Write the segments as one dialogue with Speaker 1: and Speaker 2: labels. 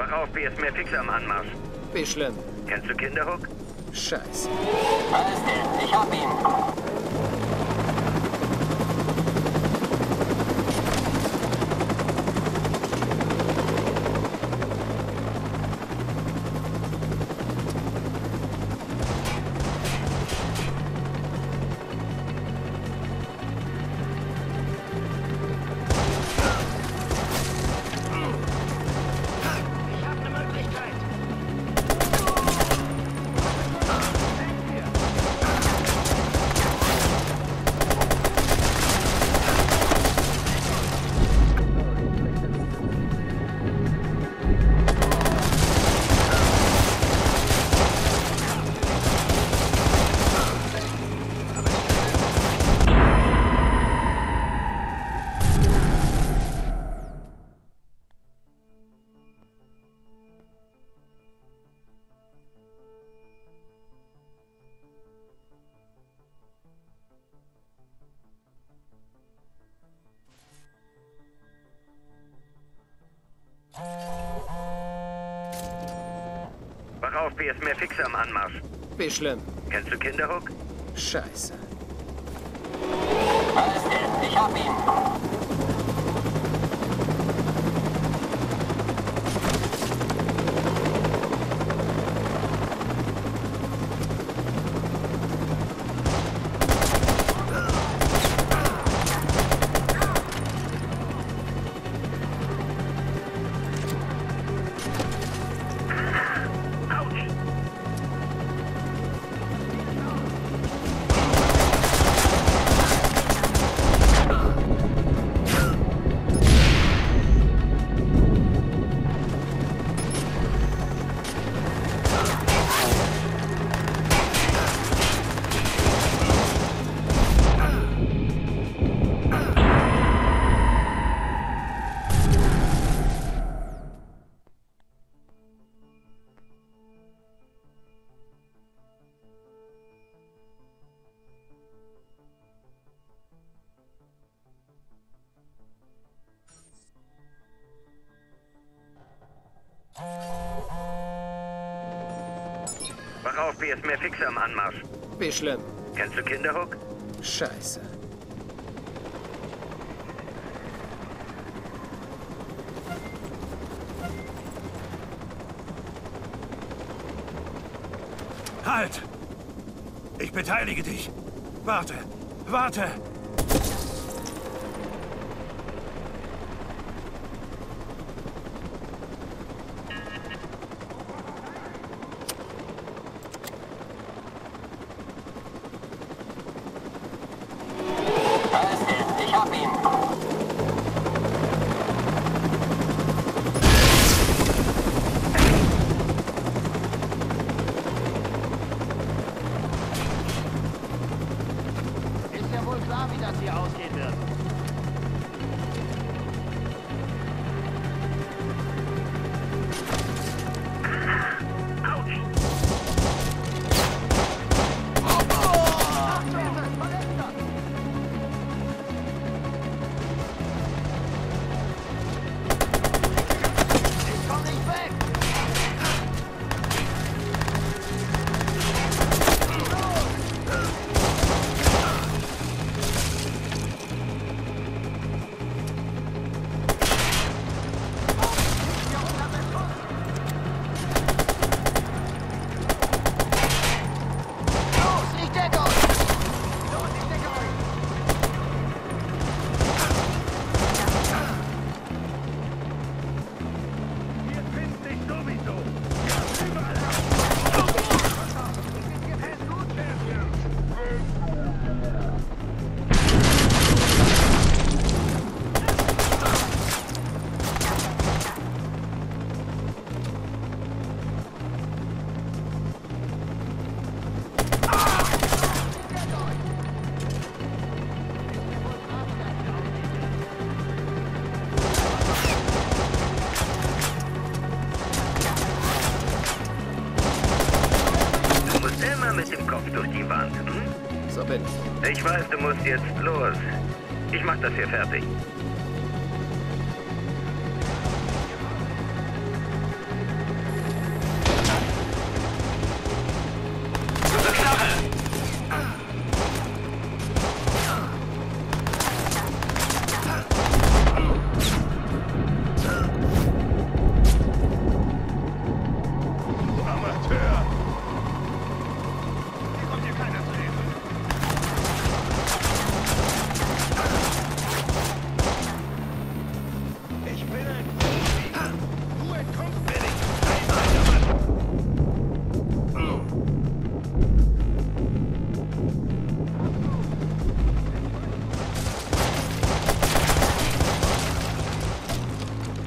Speaker 1: Wach auf, BS mehr Fixer am Anmarsch.
Speaker 2: Wie schlimm?
Speaker 1: Kennst du Kinderhook?
Speaker 2: Scheiße.
Speaker 3: Alles gut, ich hab ihn.
Speaker 1: Wach auf, BS mehr Fixer am Anmarsch.
Speaker 2: Wie schlimm?
Speaker 1: Kennst du Kinderhook?
Speaker 2: Scheiße.
Speaker 3: Alles gut, ich hab ihn.
Speaker 1: Wach auf, BS mehr Fixer am Anmarsch.
Speaker 2: Wie schlimm?
Speaker 1: Kennst du Kinderhook?
Speaker 2: Scheiße.
Speaker 4: Halt! Ich beteilige dich. Warte, warte!
Speaker 3: Alles gut, ich hab ihn.
Speaker 5: Ist ja wohl klar, wie das hier ausgehen wird. Ich komm nicht weg! Los, ich decke euch! Los, ich decke euch!
Speaker 1: Hier findet sich sowieso. Du musst immer mit dem Kopf durch die Wand. Hm?
Speaker 2: So bin ich.
Speaker 1: Ich weiß, du musst jetzt los. Ich mach das hier fertig.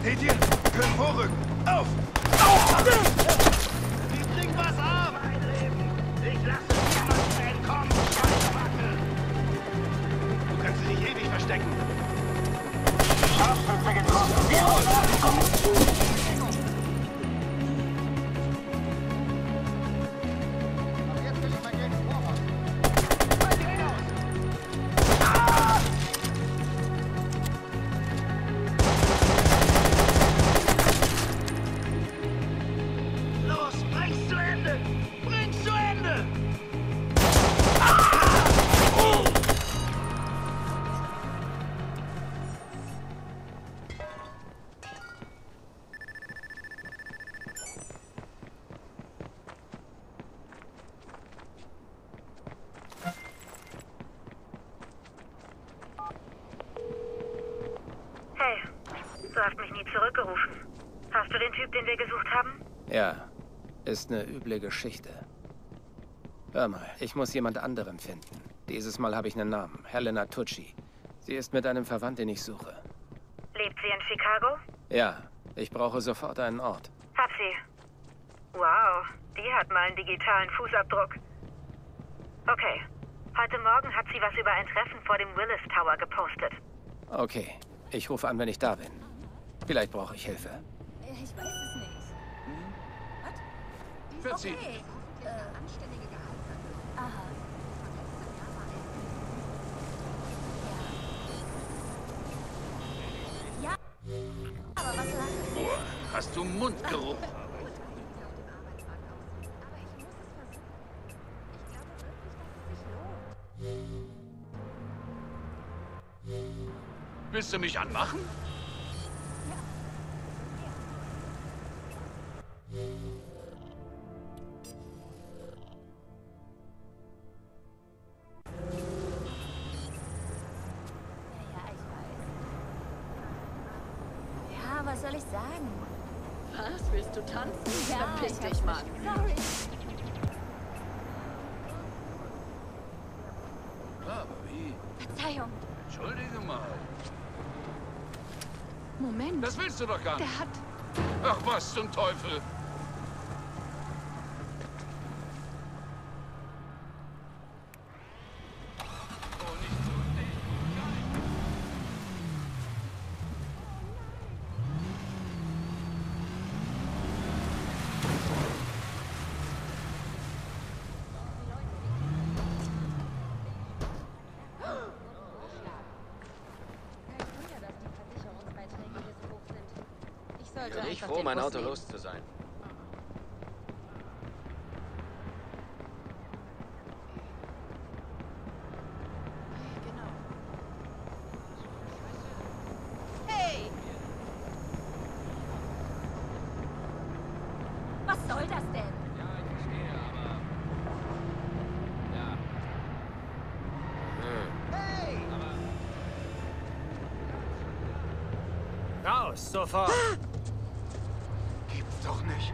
Speaker 4: Seht ihr? Könnt vorrücken. Auf!
Speaker 5: Die kriegen was ab! Ich lasse niemanden entkommen, Scheißbacke!
Speaker 4: Du kannst dich nicht ewig verstecken.
Speaker 3: Scharfschütze getroffen. Wir hauen ab.
Speaker 5: Aber jetzt will ich mein Geld vorhaben. Halt ihn aus!
Speaker 4: Los, bring's zu Ende! Bring's zu Ende!
Speaker 6: Hey, du hast mich nie zurückgerufen. Hast du den Typ, den wir gesucht haben?
Speaker 2: Ja, ist eine üble Geschichte. Hör mal, ich muss jemand anderen finden. Dieses Mal habe ich einen Namen. Helena Tucci. Sie ist mit einem Verwandten, den ich suche.
Speaker 6: Lebt sie in Chicago?
Speaker 2: Ja, ich brauche sofort einen Ort.
Speaker 6: Hab sie. Wow, die hat mal einen digitalen Fußabdruck. Okay, heute Morgen hat sie was über ein Treffen vor dem Willis Tower gepostet.
Speaker 2: Okay, ich rufe an, wenn ich da bin. Vielleicht brauche ich Hilfe.
Speaker 7: Ich weiß es nicht. Was?
Speaker 4: Wird sie.
Speaker 7: Okay. Anständige Gehaltsverhandlung. Aha. Ja. Aber was sagt
Speaker 4: Boah, hast du Mundgeruch? Willst du mich anmachen?
Speaker 7: Ja, was soll ich sagen?
Speaker 8: Was? Willst du tanzen?
Speaker 7: Ja,
Speaker 8: Verpiss
Speaker 7: ich
Speaker 8: dich, Mann.
Speaker 7: Sorry.
Speaker 4: Aber wie?
Speaker 7: Verzeihung.
Speaker 4: Entschuldige mal.
Speaker 8: Moment.
Speaker 4: Das willst du doch gar nicht.
Speaker 8: Der hat...
Speaker 4: Ach, was zum Teufel. Oh, nicht so.
Speaker 7: Ich
Speaker 9: Bin ich froh, mein Auto los zu sein.
Speaker 7: Hey! Was soll das denn?
Speaker 9: Ja, ich verstehe, aber... Ja.
Speaker 2: Raus, sofort!
Speaker 4: Gibt's doch nicht.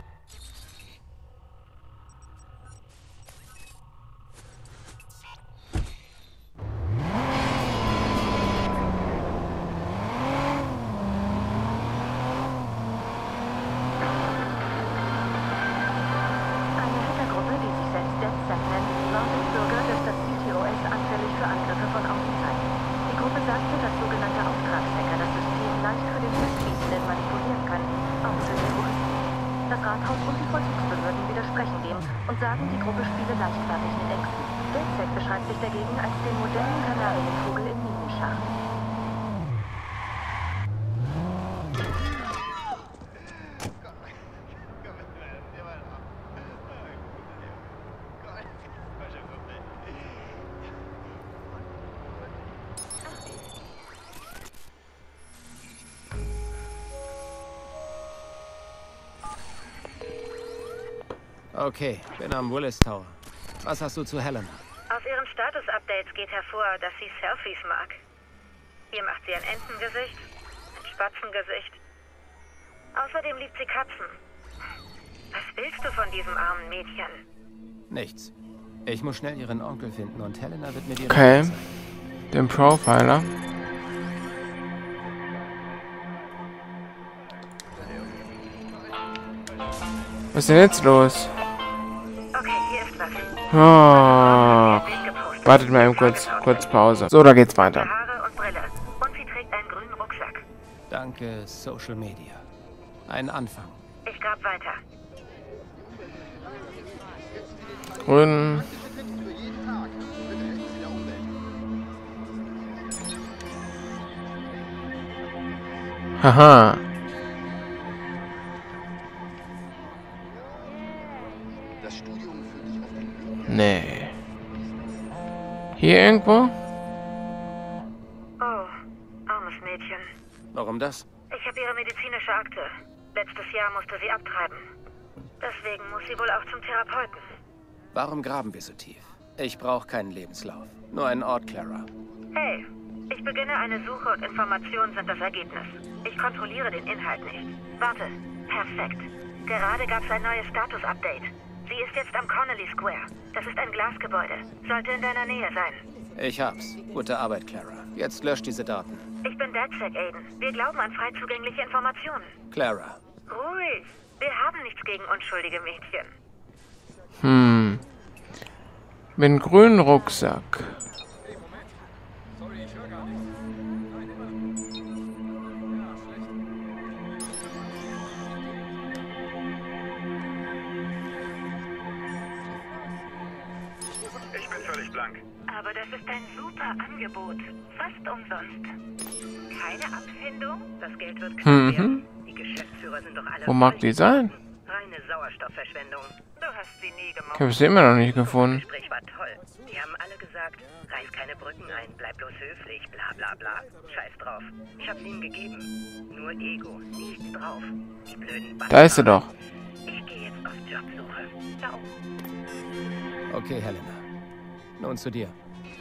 Speaker 6: Eine Hitlergruppe, die sich selbst DedSec nennt, warnt Bürger, dass das CTOS anfällig für Angriffe von außen sei. Die Gruppe sagte, dass sogenannte Auftragshacker das System leicht für den Höchstbietenden manipulieren könnten, auch für Terroristen. Das Rathaus und die Vollzugsbehörden widersprechen dem und sagen, die Gruppe spiele leichtfertig mit Ängsten. DedSec beschreibt sich dagegen als den modernen Kanarienvogel im Minenschach.
Speaker 2: Okay, bin am Willis Tower. Was hast du zu Helena?
Speaker 6: Aus ihren Status-Updates geht hervor, dass sie Selfies mag. Hier macht sie ein Entengesicht, ein Spatzengesicht. Außerdem liebt sie Katzen. Was willst du von diesem armen Mädchen?
Speaker 2: Nichts. Ich muss schnell ihren Onkel finden und Helena wird mir die
Speaker 10: Okay.
Speaker 2: Rede zeigen.
Speaker 10: Den Profiler. Was ist denn jetzt los?
Speaker 6: Okay, hier ist was.
Speaker 10: Oh. Wartet mal eben kurz Pause. So, da geht's weiter.
Speaker 6: Haare und Brille. Und sie trägt einen grünen Rucksack.
Speaker 2: Danke, Social Media. Ein Anfang.
Speaker 6: Ich grab weiter.
Speaker 10: Grün. Haha. Nee. Hier irgendwo?
Speaker 6: Oh, armes Mädchen.
Speaker 2: Warum das?
Speaker 6: Ich habe ihre medizinische Akte. Letztes Jahr musste sie abtreiben. Deswegen muss sie wohl auch zum Therapeuten.
Speaker 2: Warum graben wir so tief? Ich brauche keinen Lebenslauf. Nur einen Ort, Clara.
Speaker 6: Hey, ich beginne eine Suche und Informationen sind das Ergebnis. Ich kontrolliere den Inhalt nicht. Warte, perfekt. Gerade gab es ein neues Status-Update. Sie ist jetzt am Connolly Square. Das ist ein Glasgebäude. Sollte in deiner Nähe sein.
Speaker 2: Ich hab's. Gute Arbeit, Clara. Jetzt löscht diese Daten.
Speaker 6: Ich bin DedSec, Aiden. Wir glauben an frei zugängliche Informationen.
Speaker 2: Clara.
Speaker 6: Ruhig. Wir haben nichts gegen unschuldige Mädchen.
Speaker 10: Mit einem grünen Rucksack.
Speaker 5: Ich bin völlig blank.
Speaker 6: Aber das ist ein super Angebot. Fast umsonst. Keine Abfindung? Das Geld wird knapp werden. Die Geschäftsführer sind doch alle...
Speaker 10: Wo mag die sein?
Speaker 6: Reine Sauerstoffverschwendung. Du hast sie nie gemacht.
Speaker 10: Ich habe sie immer noch nicht gefunden.
Speaker 6: Das Gespräch war toll. Die haben alle gesagt, reiß keine Brücken ein, bleib bloß höflich, bla bla bla. Scheiß drauf. Ich hab's ihnen gegeben. Nur Ego, nichts drauf. Die blöden Bastarde.
Speaker 10: Da ist sie doch.
Speaker 6: Ich gehe jetzt auf Jobsuche. Ciao.
Speaker 2: Okay, Helena. Nun zu dir.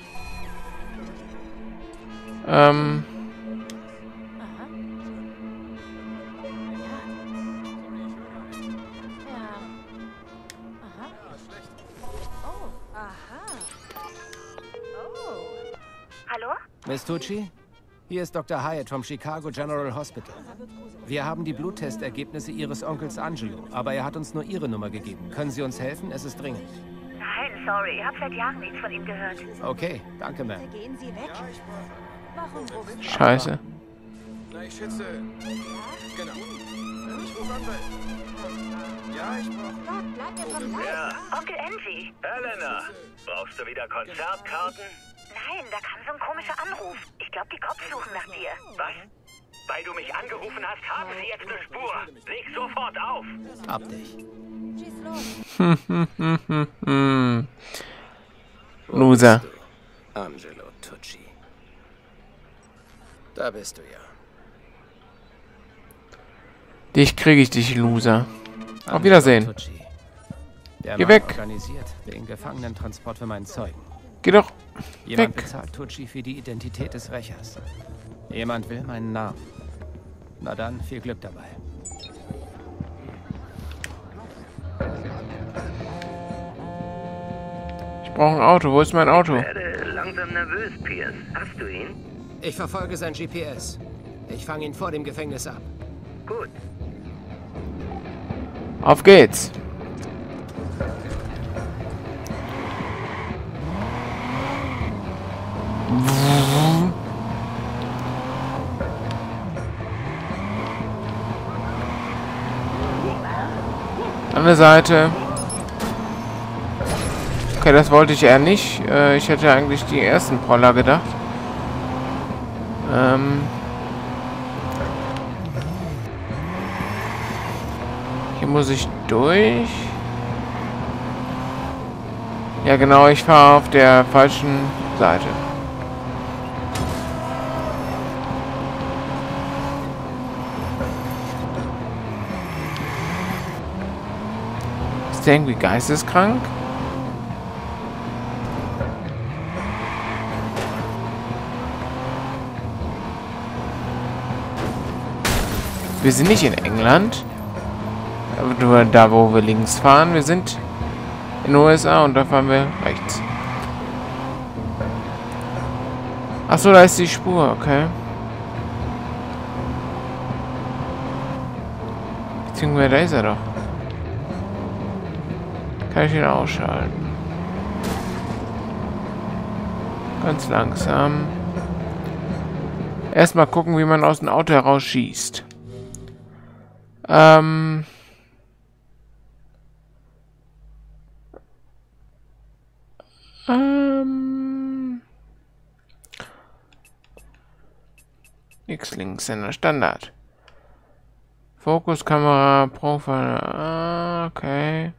Speaker 6: Hallo?
Speaker 2: Miss Tucci? Hier ist Dr. Hyatt vom Chicago General Hospital. Wir haben die Bluttestergebnisse Ihres Onkels Angelo, aber er hat uns nur Ihre Nummer gegeben. Können Sie uns helfen? Es ist dringend.
Speaker 6: Nein, sorry. Ich habe seit Jahren nichts von ihm gehört.
Speaker 2: Okay, danke, Ma'am.
Speaker 7: Gehen Sie weg. Warum rufen Sie?
Speaker 10: Scheiße.
Speaker 9: Na, ich schätze... Genau. Ich rufe Anwalt. Ja, ich brauche...
Speaker 7: Gott, bleibt mir vom Leib.
Speaker 1: Ja,
Speaker 6: Onkel Angie.
Speaker 1: Helena, brauchst du wieder Konzertkarten?
Speaker 6: Nein, da kam so ein komischer Anruf. Ich glaube, die Cops suchen nach dir.
Speaker 1: Was? Weil du mich angerufen hast, haben sie jetzt eine Spur. Leg sofort auf.
Speaker 2: Ab dich.
Speaker 7: Schieß los.
Speaker 10: Loser.
Speaker 2: Angelo Tucci. Da bist du ja.
Speaker 10: Dich kriege ich, dich Loser. Auf Wiedersehen.
Speaker 2: Tucci. Der
Speaker 10: Geh
Speaker 2: Mann
Speaker 10: weg.
Speaker 2: organisiert den Gefangenentransport für meinen Zeugen.
Speaker 10: Geh doch
Speaker 2: Jemand
Speaker 10: weg.
Speaker 2: bezahlt Tucci für die Identität des Rächers. Jemand will meinen Namen. Na dann, viel Glück dabei.
Speaker 10: Ich brauche ein Auto. Wo ist mein Auto?
Speaker 1: Ich werde langsam nervös, Pierce. Hast du ihn?
Speaker 2: Ich verfolge sein GPS. Ich fange ihn vor dem Gefängnis ab.
Speaker 1: Gut.
Speaker 10: Auf geht's. An der Seite. Okay, das wollte ich eher nicht. Ich hätte eigentlich die ersten Proller gedacht. Hier muss ich durch. Ja genau, ich fahre auf der falschen Seite. Ist der irgendwie geisteskrank? Wir sind nicht in England. Nur da, wo wir links fahren. Wir sind in den USA und da fahren wir rechts. Achso, da ist die Spur, okay. Beziehungsweise da ist er doch. Kann ich ihn ausschalten? Ganz langsam. Erstmal gucken, wie man aus dem Auto heraus schießt. X-Linkshänder Standard. Fokuskamera, Profile. Okay.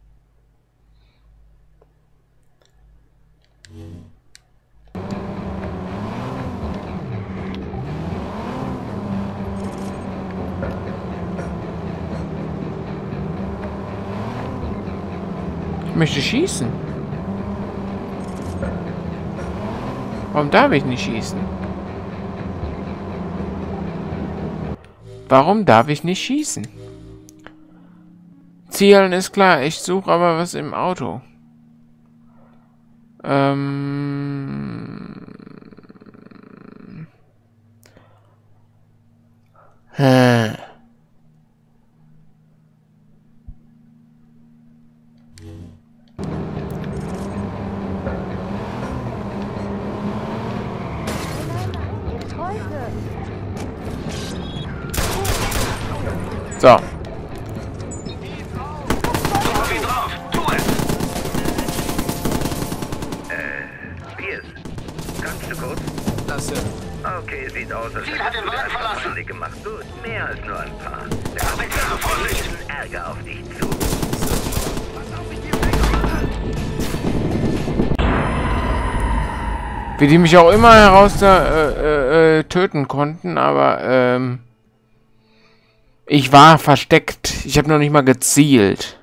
Speaker 10: Ich möchte schießen. Warum darf ich nicht schießen? Warum darf ich nicht schießen? Zielen ist klar. Ich suche aber was im Auto. So.
Speaker 1: Wie drauf, tu es! Piers, kannst du kurz?
Speaker 2: Lasse.
Speaker 1: Okay, sieht aus, als
Speaker 3: Ziel hat den Wagen verlassen.
Speaker 1: Feinde gemacht. Gut, mehr als nur ein paar. Da kommt Vorsicht! Ärger auf dich zu.
Speaker 10: Wie die mich auch immer heraus töten konnten, aber ich war versteckt. Ich habe noch nicht mal gezielt.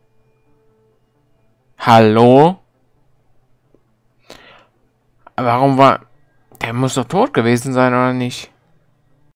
Speaker 10: Hallo? Warum war... Der muss doch tot gewesen sein, oder nicht?